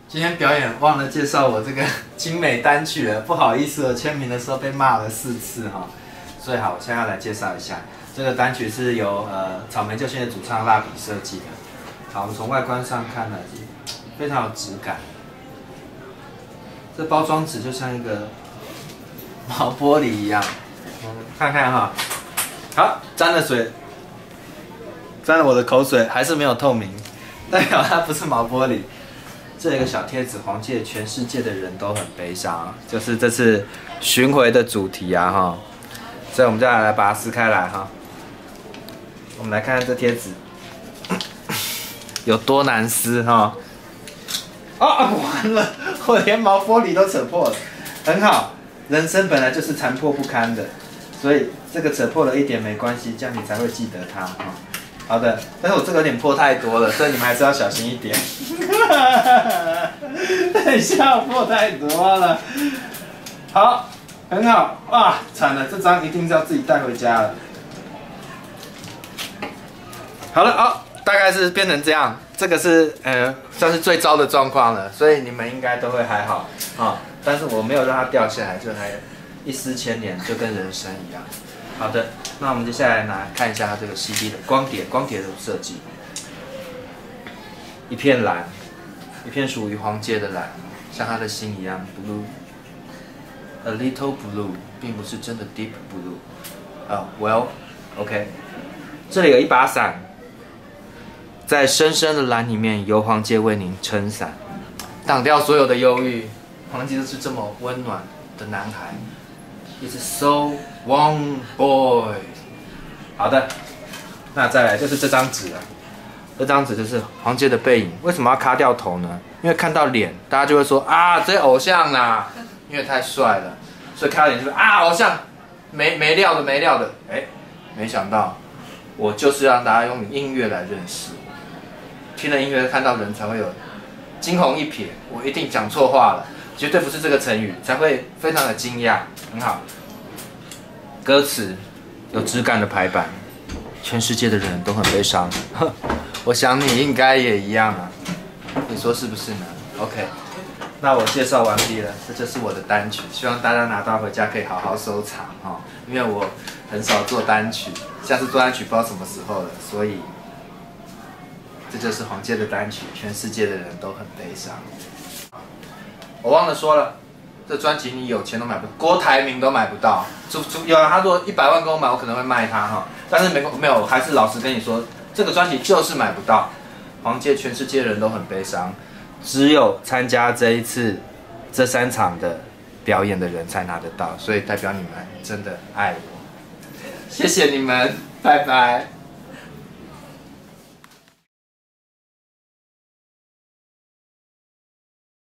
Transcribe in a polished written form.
今天表演忘了介绍我这个精美单曲了，不好意思，我签名的时候被骂了4次哈。所以好，我现在要来介绍一下，这个单曲是由草莓救星的主唱蜡笔设计的。好，我们从外观上看呢，非常有质感。这包装纸就像一个毛玻璃一样，看看哈。好，沾了水，沾了我的口水，还是没有透明，代表它不是毛玻璃。这有一个小贴纸，黄界全世界的人都很悲伤，就是这次巡回的主题啊哈。所以我们就来把它撕开来哈。我们来看看这贴纸有多难撕哈。啊，完了，我连毛玻璃都扯破了。很好，人生本来就是残破不堪的，所以这个扯破了一点没关系，这样你才会记得它哈。好的，但是我这个有点破太多了，所以你们还是要小心一点。等一下，我破太多了。好，很好。哇，惨了，这张一定是要自己带回家了。好了，好，大概是变成这样。这个是算是最糟的状况了，所以你们应该都会还好啊。但是我没有让它掉下来，就还一丝牵连，就跟人生一样。好的，那我们接下来看一下它这个 CD 的光碟的设计。一片蓝，一片属于黄阶的蓝，像他的心一样 blue，a little blue， 并不是真的 deep blue。well，OK， 这里有一把伞，在深深的蓝里面，由黄阶为您撑伞，挡掉所有的忧郁。黄阶就是这么温暖的男孩。It's so warm boy。好的，那再来就是这张纸了。这张纸就是黄阶的背影。为什么要卡掉头呢？因为看到脸，大家就会说啊，这偶像啦，因为太帅了，所以看到脸就说啊，偶像，没料的。哎，没想到我就是让大家用音乐来认识我。听了音乐看到人才会有惊鸿一瞥，我一定讲错话了。绝对不是这个成语，才会非常的惊讶，很好。歌词有质感的排版，全世界的人都很悲伤，我想你应该也一样啊，你说是不是呢 ？OK， 那我介绍完毕了，这就是我的单曲，希望大家拿到回家可以好好收藏哈，因为我很少做单曲，下次做单曲不知道什么时候了，所以这就是黄阶的单曲，全世界的人都很悲伤。我忘了说了，这专辑你有钱都买不到，郭台铭都买不到。有啊，他说100万跟我买，我可能会卖他哈。但是没有，还是老实跟你说，这个专辑就是买不到。黄阶全世界人都很悲伤，只有参加这一次这3场的表演的人才拿得到，所以代表你们真的爱我，谢谢你们，拜拜。